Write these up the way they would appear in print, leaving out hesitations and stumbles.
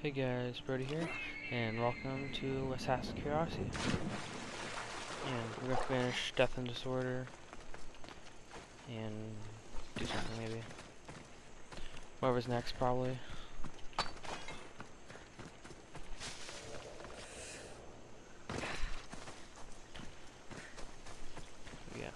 Hey guys, Brody here, and welcome to Assassin's Curiosity. And we're gonna finish Death and Disorder, and do something maybe. Whatever's next, probably. Yeah.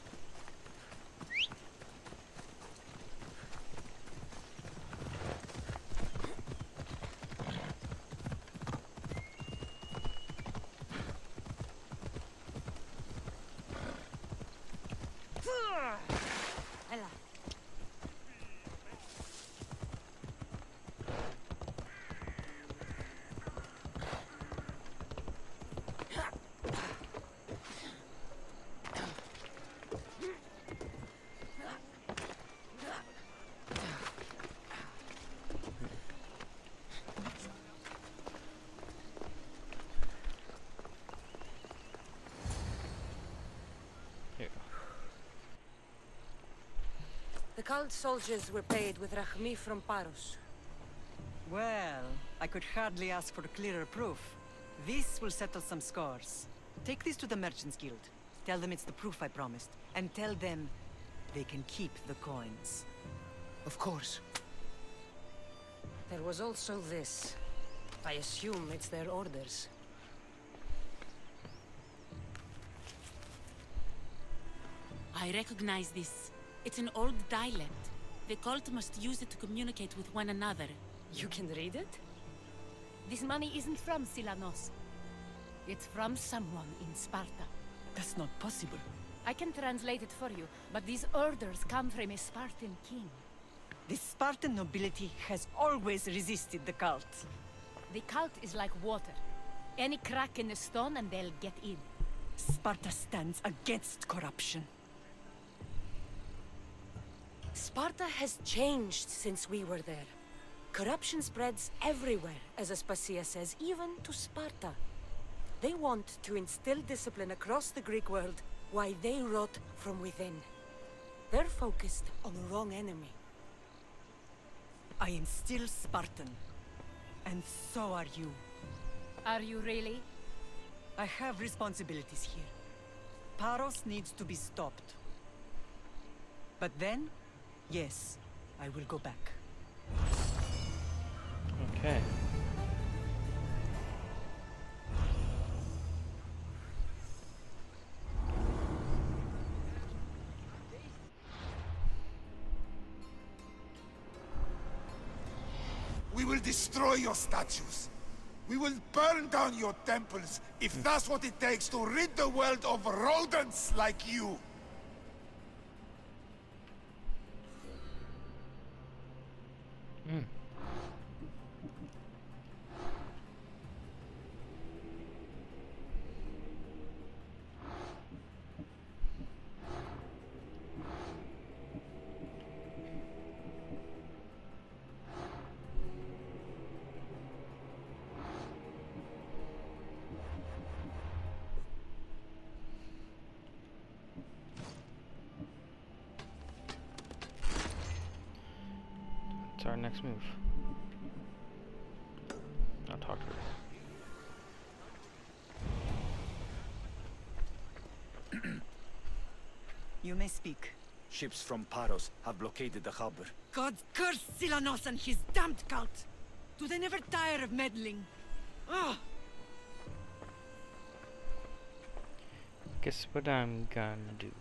The cult soldiers were paid with Rachmi from Paros. Well, I could hardly ask for clearer proof. This will settle some scores. Take this to the Merchants Guild. Tell them it's the proof I promised. And tell them they can keep the coins. Of course. There was also this. I assume it's their orders. I recognize this. It's an old dialect. The cult must use it to communicate with one another. You can read it? This money isn't from Silanos. It's from someone in Sparta. That's not possible. I can translate it for you, but these orders come from a Spartan king. The Spartan nobility has always resisted the cult. The cult is like water. Any crack in the stone and they'll get in. Sparta stands against corruption. Sparta has changed since we were there. Corruption spreads everywhere, as Aspasia says, even to Sparta. They want to instill discipline across the Greek world, while they rot from within. They're focused on the wrong enemy. I am still Spartan. And so are you. Are you really? I have responsibilities here. Paros needs to be stopped. But then, yes, I will go back. Okay. We will destroy your statues. We will burn down your temples if that's what it takes to rid the world of rodents like you. What's our next move? I'll talk to her. You may speak. Ships from Paros have blockaded the harbor. God curse Silanos and his damned cult! Do they never tire of meddling? Ugh! Guess what I'm gonna do.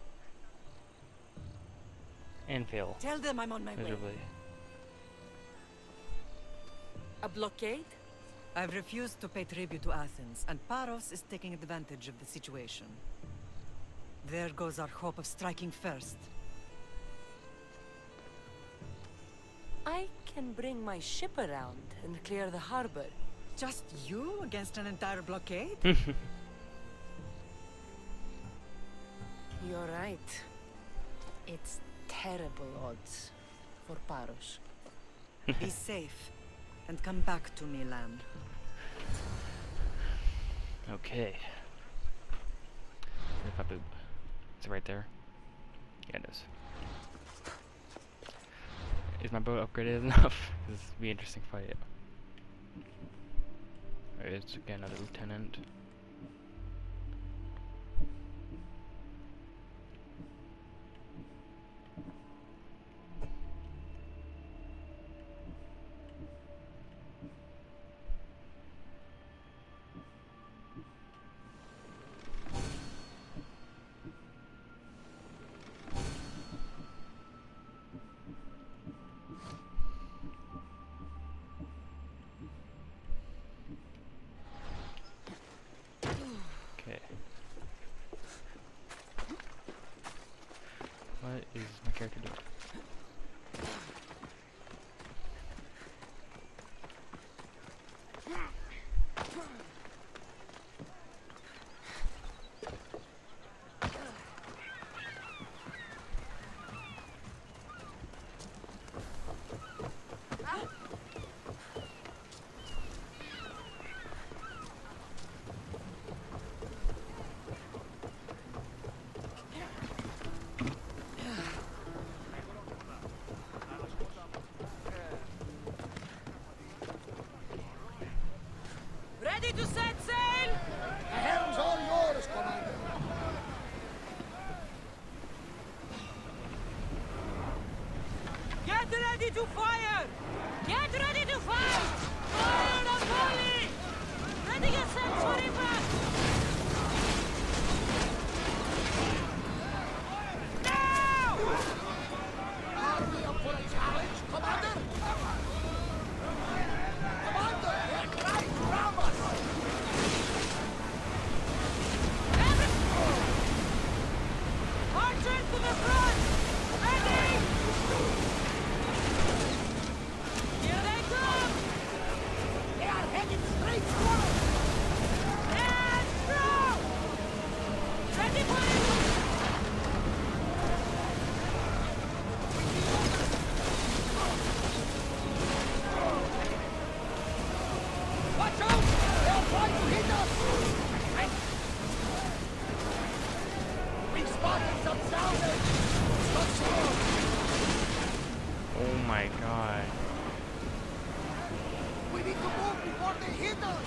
And fail Tell them I'm on my way. miserably. A blockade? I've refused to pay tribute to Athens, and Paros is taking advantage of the situation. There goes our hope of striking first. I can bring my ship around and clear the harbor. Just you against an entire blockade? You're right. It's terrible odds for Paros. Be safe, and come back to me, lamb. Okay. Where's my boob? Is it right there? Yeah, it is. Is my boat upgraded enough? This would be an interesting fight. It's again a lieutenant. What is my character doing? Ready to set sail? The helm's all yours, Commander. Get ready to fire! Get ready to fight! Fire the volley! Ready yourself for impact! Now! Are we up for a challenge, Commander? Commander, they're right from us! Archers to the front! Ready! Here they come! They are headed straight for us! And throw! Ready for it! Watch out! They'll try to hit us! We spotted some salvage! Let's go! Oh my god. We need to move before they hit us!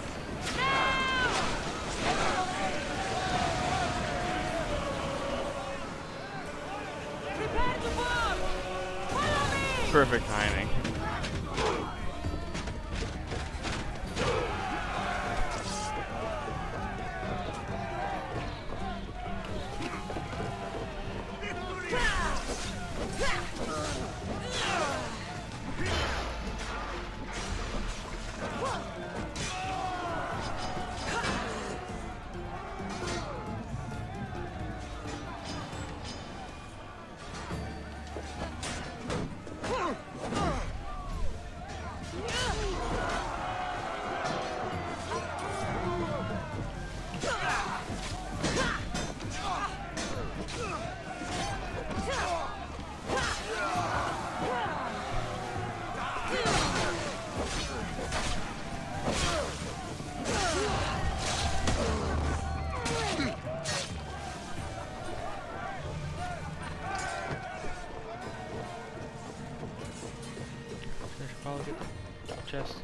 Prepare to bomb! Follow me! Perfect timing. Probably get the chest.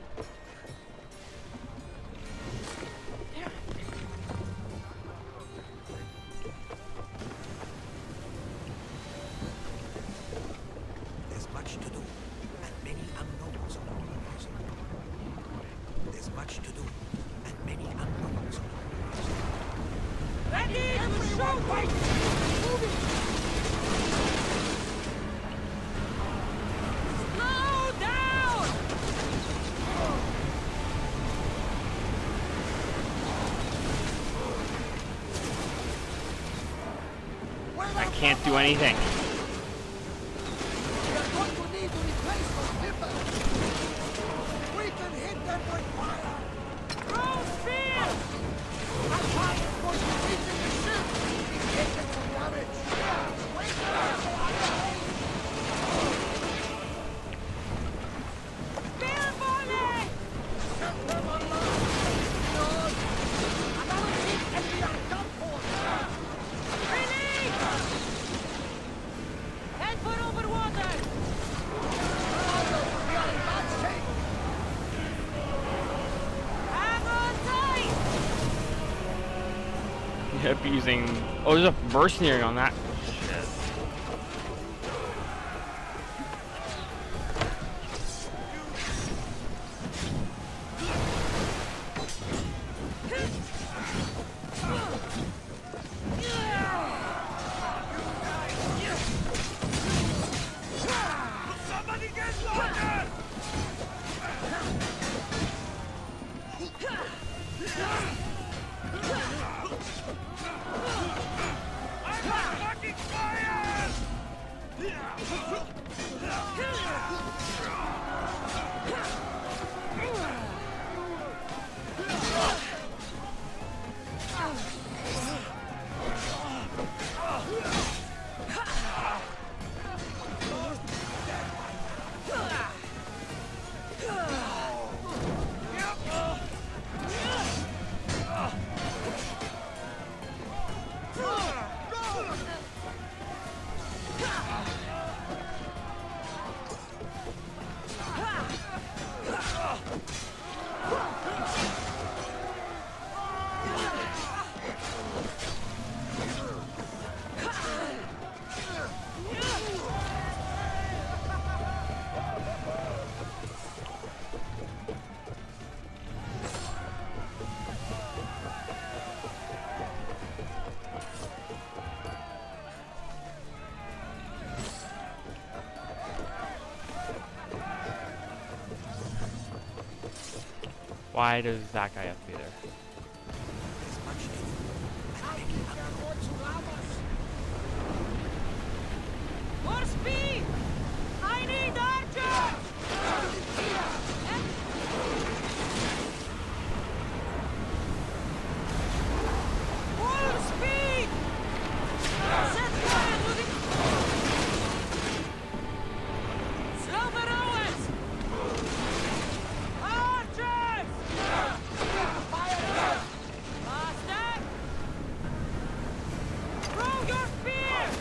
There's much to do, and many unknowns on the horizon. There's much to do, and many unknowns on the horizon. Ready to shoot! Moving! Slow down! I can't do anything. We are going to need to replace those missiles! We can hit them with fire! Throw spear! Our fire is going to reach in the ship! He's taking some damage! Wait there! Spear volley! Set them on low! No! Another hit and we are done for! Release! abusing. Oh, there's a mercenary on that. Shit. Somebody get water! I'm fucking fire! Why does that guy have to be there? More speed! I need archers! Full speed! Set fire to the... Silver Owens! Archers! Faster! Throw your spears!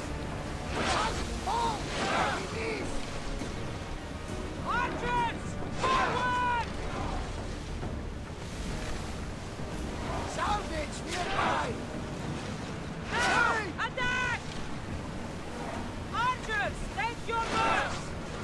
Archers! Forward! Salvage nearby! Now! Attack! Archers, take your marks!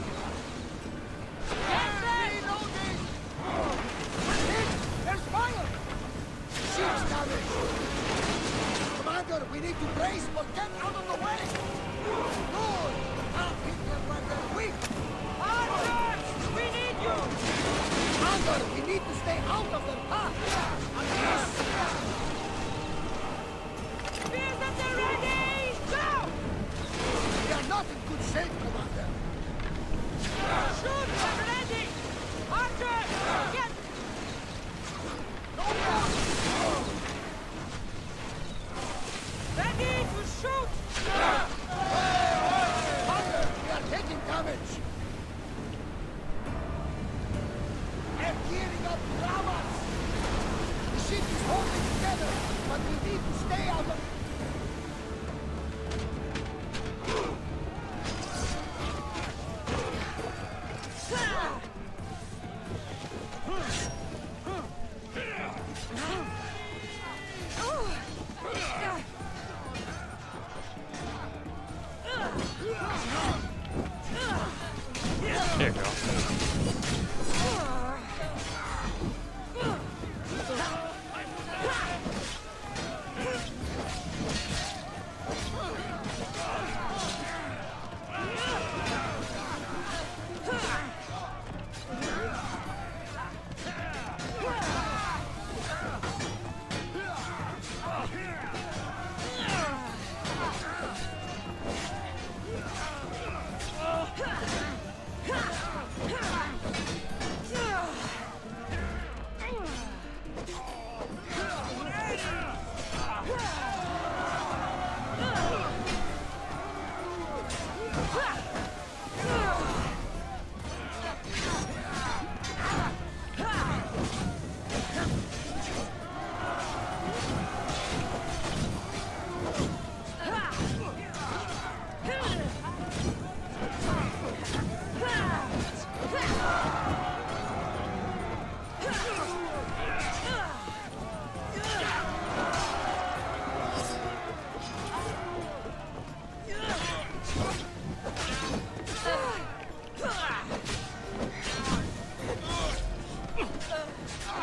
Get them! Reloading! There's fire! Ships damaged! Commander, we need to brace or get out of the way! Lord! I'll hit them when they're weak! Archers! We need you! Commander, we need to stay out of their path! Spears at the ready! Go! We are not in good shape, Commander! Shoot when ready! Archers! Get... Ready to shoot! Commander, we are taking damage! They're gearing up to ram us! The ship is holding together, but we need to stay out of... There you go.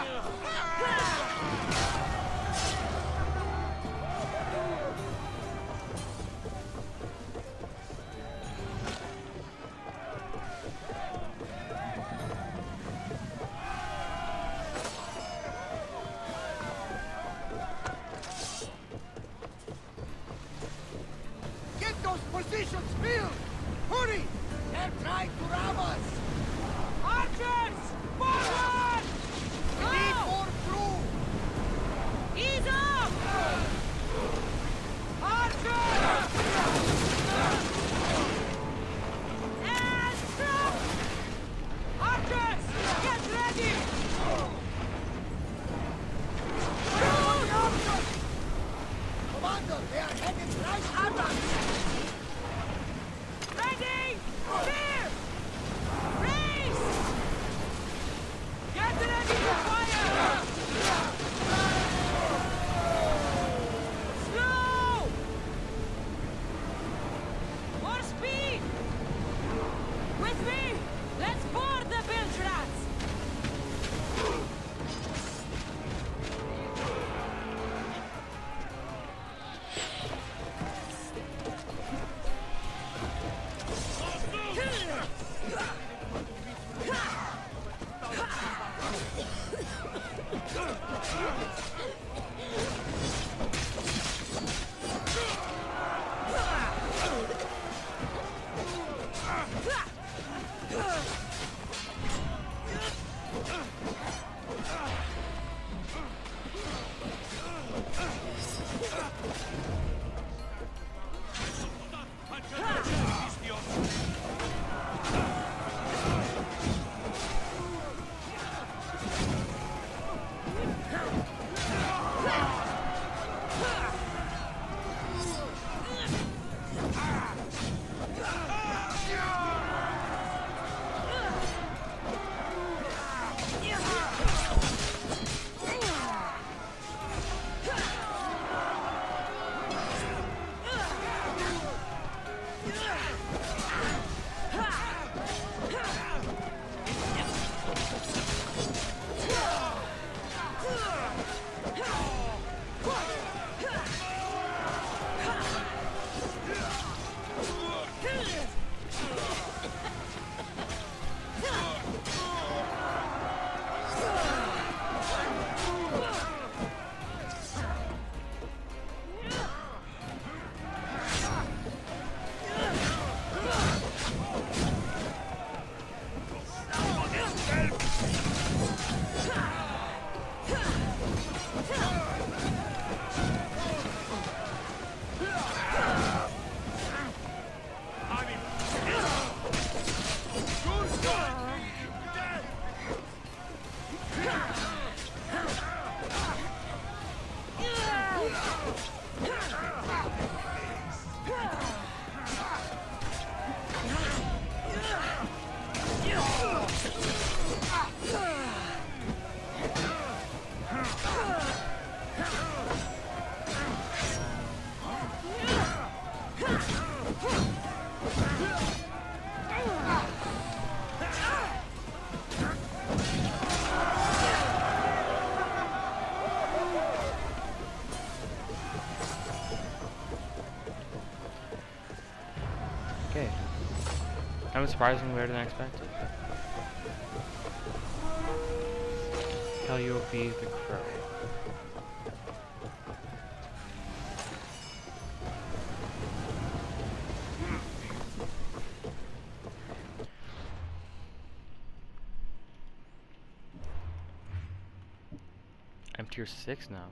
Get those positions filled! Hurry! They're trying to rob us! Archers! Forward! We need more crew! Ease up! Archers! And stop! Archers! Get ready! Commander, they are headed right at us! Ready! Clear! Race! Get ready to fire! Slow! More speed! With me! Let's board the bilge rats! Okay. That was surprisingly better than I expected. Calliope the Crow. I'm tier 6 now.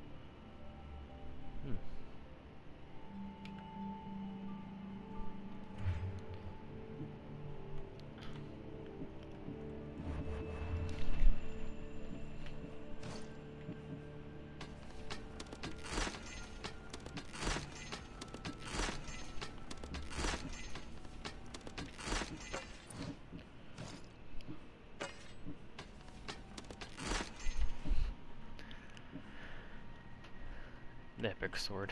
The epic sword.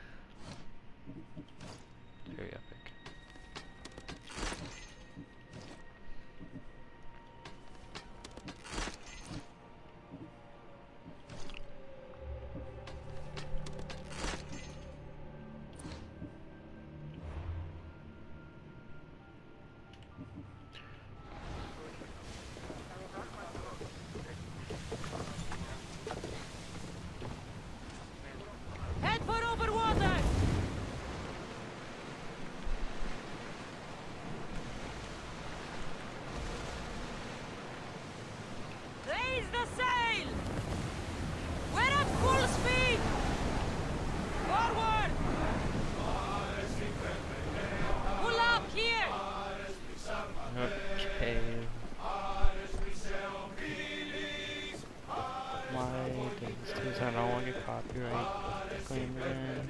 Very epic. Raise the sail! We're at full speed! Forward! Pull up here! Okay. My goodness, I don't want to get copyright claim again.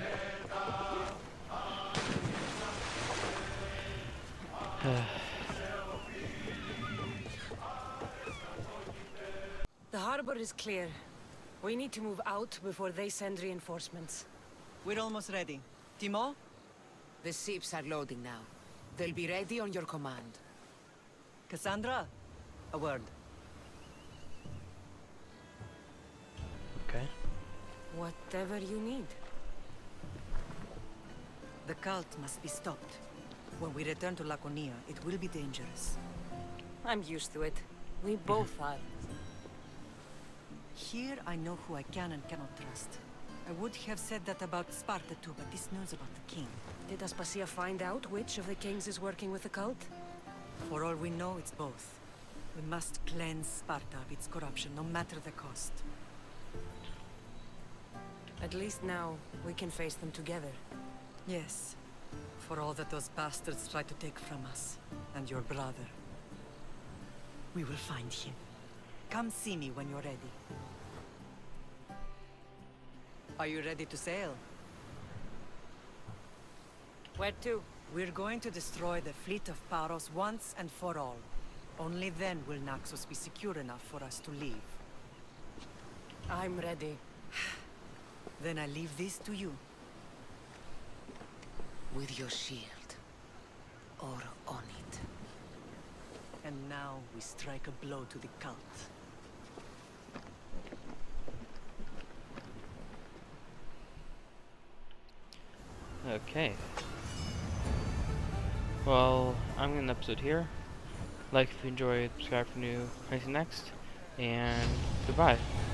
The harbor is clear. We need to move out before they send reinforcements. We're almost ready. Timo? The ships are loading now. They'll be ready on your command. Cassandra? A word. Okay. Whatever you need. The cult must be stopped. When we return to Laconia, it will be dangerous. I'm used to it. We both are. Here I know who I can and cannot trust. I would have said that about Sparta too, but this news about the king. Did Aspasia find out which of the kings is working with the cult? For all we know, it's both. We must cleanse Sparta of its corruption, no matter the cost. At least now, we can face them together. Yes. For all that those bastards tried to take from us. And your brother. We will find him. Come see me when you're ready. Are you ready to sail? Where to? We're going to destroy the fleet of Paros once and for all. Only then will Naxos be secure enough for us to leave. I'm ready. Then I leave this to you. With your shield. Or on it. And now we strike a blow to the cult. Okay. Well, I'm going to end the episode here. Like if you enjoyed, subscribe for new, anything next, and goodbye.